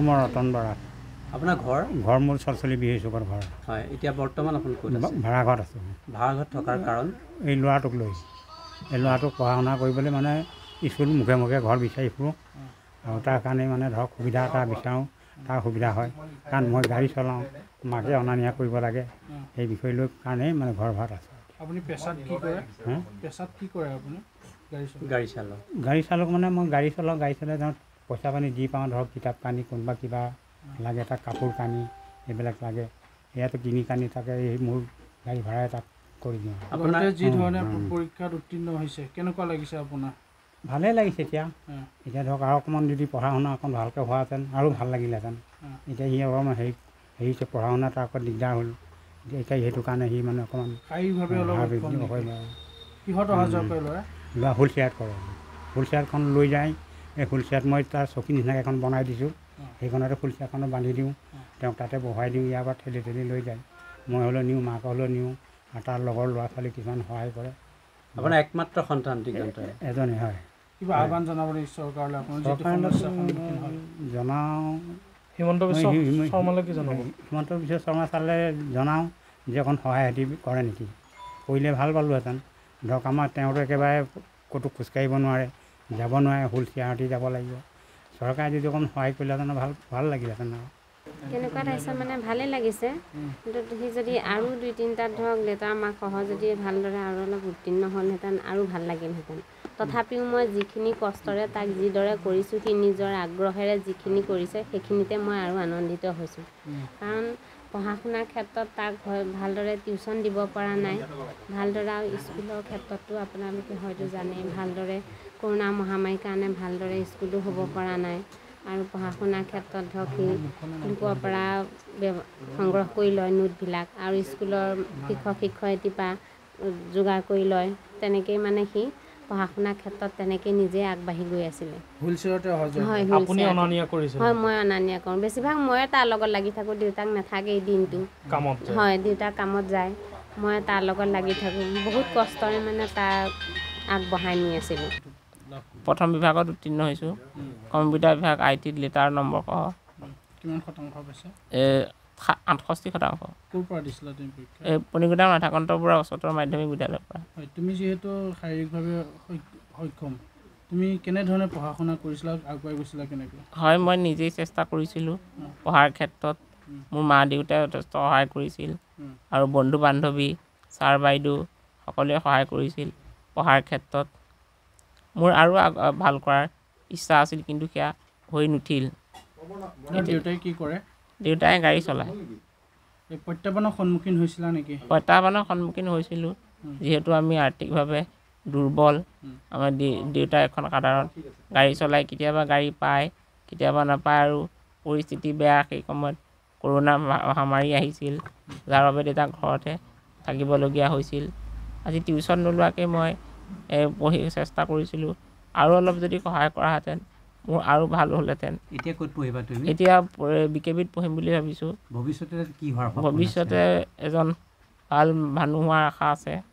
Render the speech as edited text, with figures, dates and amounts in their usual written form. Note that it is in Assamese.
মই ৰতন বৰা। আপোনাৰ ঘৰ মোৰ চলচলি বিহু চুকৰ ঘৰ। হয়, এতিয়া বৰ্তমান আপুনি ক'ত আছে? ভাড়াঘৰত আছোঁ। ভাড়াঘৰত থকাৰ কাৰণ? এই ল'ৰাটোক লৈ। এই ল'ৰাটোক পঢ়া শুনা কৰিবলৈ মানে স্কুল মুখে মুখে ঘৰ বিচাৰি ফুৰোঁ আৰু তাৰ কাৰণে মানে ধৰক সুবিধা এটা বিচাৰোঁ, তাৰ সুবিধা হয়। কাৰণ মই গাড়ী চলাওঁ, মাকে অনা নিয়া কৰিব লাগে, সেই বিষয় লৈ কাৰণেই মানে ঘৰ ভাড়াত আছোঁ। আপুনি পেছাত কি কৰে? পেছাত কি কৰে আপুনি? গাড়ী চালক মানে মই গাড়ী চলাওঁ, গাড়ী চলাই ধৰক পইচা পানী দি পাওঁ, ধৰক কিতাপ কানি কোনোবা কিবা লাগে, তাক কাপোৰ কানি এইবিলাক লাগে, সেয়াতো কিনি কানি তাকে এই মোৰ গাড়ী ভাড়াই তাক কৰি দিওঁ। আপোনাৰ যি ধৰণে পৰীক্ষাত উত্তীৰ্ণ হৈছে কেনেকুৱা লাগিছে আপোনাৰ? ভালেই লাগিছে এতিয়া ধৰক আৰু অকণমান যদি পঢ়া শুনা অকণ ভালকৈ হোৱাহেঁতেন আৰু ভাল লাগিলেহেঁতেন। এতিয়া সি অকণমান হেৰি পঢ়া শুনা তাৰ অকণ দিগদাৰ হ'ল, এতিয়া সেইটো কাৰণে সি মানে অকণমান শাৰীৰিকভাৱে কিহত অহা যোৱা কৰে ল'ৰা? হুইলচেয়াৰত কৰে। হুইলচেয়াৰখন লৈ যায়, এই হুইলচেয়াৰত মই তাৰ চকী নিচিনাকৈ এখন বনাই দিছোঁ, সেইখনতে হুইলচেয়াৰখনত বান্ধি দিওঁ, তেওঁক তাতে বহাই দিওঁ, ইয়াৰ পৰা ঠেলি ঠেলি লৈ যায়। মই হ'লেও নিওঁ, মাক হ'লেও নিওঁ, আৰু তাৰ লগৰ ল'ৰা ছোৱালী কিছুমান সহায় কৰে। আপোনাৰ একমাত্ৰ সন্তান এজনে হয়। কিবা আহ্বান জনাব নেকি চৰকাৰলৈ? জনাওঁ, হিমন্ত বিশ্ব শৰ্মা ছাৰলৈ জনাওঁ যে অকণ সহায় সিহঁতি কৰে নেকি, কৰিলে ভাল পালোঁহেঁতেন। ধৰক আমাৰ তেওঁতো একেবাৰে ক'তো খোজকাঢ়িব নোৱাৰে, যাব নোৱাৰে, হুইলচেয়াৰতে যাব লাগিব। চৰকাৰে যদি অকণ সহায় কৰিলেহেঁতেন ভাল লাগিলেহেঁতেন। আৰু কেনেকুৱা তাৰপিছত মানে ভালেই লাগিছে, কিন্তু সি যদি আৰু 2-3টাত ধৰক দেউতা মাক সহ যদি ভালদৰে আৰু অলপ উত্তীৰ্ণ হ'লহেঁতেন আৰু ভাল লাগিলহেঁতেন। তথাপিও মই যিখিনি কষ্টৰে তাক যিদৰে কৰিছোঁ, সি নিজৰ আগ্ৰহেৰে যিখিনি কৰিছে সেইখিনিতে মই আৰু আনন্দিত হৈছোঁ। কাৰণ পঢ়া শুনাৰ ক্ষেত্ৰত তাক ভালদৰে টিউচন দিব পৰা নাই, ভালদৰে আৰু স্কুলৰ ক্ষেত্ৰতো আপোনালোকে হয়তো জানেই, ভালদৰে কৰোণা মহামাৰীৰ কাৰণে ভালদৰে স্কুলো হ'ব পৰা নাই। আৰু পঢ়া শুনাৰ ক্ষেত্ৰত ধৰক সি লোকৰ পৰা সংগ্ৰহ কৰি লয় নোটবিলাক, আৰু স্কুলৰ শিক্ষক শিক্ষয়িত্ৰীৰ পৰা যোগাৰ কৰি লয়। তেনেকেই মানে সি পঢ়া শুনাৰ ক্ষেত্ৰত তেনেকৈ নিজে আগবাঢ়ি গৈ আছিলে। হয়, মই অনা নিয়া কৰোঁ। বেছিভাগ ময়ে তাৰ লগত লাগি থাকোঁ, দেউতাক নাথাকেই দিনটো। হয়, দেউতা কামত যায়, মই তাৰ লগত লাগি থাকোঁ। বহুত কষ্টৰে মানে তাক আগবঢ়াই নি আছিলোঁ। প্ৰথম বিভাগত উত্তীৰ্ণ হৈছোঁ, কম্পিউটাৰ বিভাগ ITত লেটাৰ নম্বৰ সহ। কিমান শতাংশ পাইছে? 68%। ক'ৰ পৰা দিছিলা তুমি পৰীক্ষা? পণিগুদাম ৰাধাকান্ত বৰা উচ্চতৰ মাধ্যমিক বিদ্যালয়ৰ পৰা। হয়, তুমি যিহেতু শাৰীৰিকভাৱে সক্ষম, তুমি কেনেধৰণে পঢ়া শুনা কৰিছিলা, আগুৱাই গৈছিলা কেনেকৈ? হয়, মই নিজেই চেষ্টা কৰিছিলোঁ পঢ়াৰ ক্ষেত্ৰত। মোৰ মা দেউতাই যথেষ্ট সহায় কৰিছিল, আৰু বন্ধু বান্ধৱী, ছাৰ বাইদেউ সকলোৱে সহায় কৰিছিল পঢ়াৰ ক্ষেত্ৰত। মোৰ আৰু ভাল কৰাৰ ইচ্ছা আছিল, কিন্তু সেয়া হৈ নুঠিল। দেউতাই কি কৰে? দেউতাই গাড়ী চলায়। প্ৰত্যাহ্বানৰ সন্মুখীন হৈছিলা নেকি? প্ৰত্যাহ্বানৰ সন্মুখীন হৈছিলোঁ, যিহেতু আমি আৰ্থিকভাৱে দুৰ্বল। আমাৰ দেউতা এখন সাধাৰণ গাড়ী চলায়, কেতিয়াবা গাড়ী পায়, কেতিয়াবা নাপায়, আৰু পৰিস্থিতি বেয়া। সেই সময়ত কৰোণা মহামাৰী আহিছিল, যাৰ বাবে দেউতাক ঘৰতে থাকিবলগীয়া হৈছিল। আজি টিউচন নোলোৱাকৈ মই পঢ়ি চেষ্টা কৰিছিলোঁ, আৰু অলপ যদি সহায় কৰাহেঁতেন মোৰ আৰু ভাল হ'লহেঁতেন। এতিয়া ক'ত পঢ়িবা তুমি? এতিয়া BKBত পঢ়িম বুলি ভাবিছোঁ। ভৱিষ্যতে কি হোৱাৰ? ভৱিষ্যতে এজন ভাল মানুহ হোৱাৰ আশা আছে।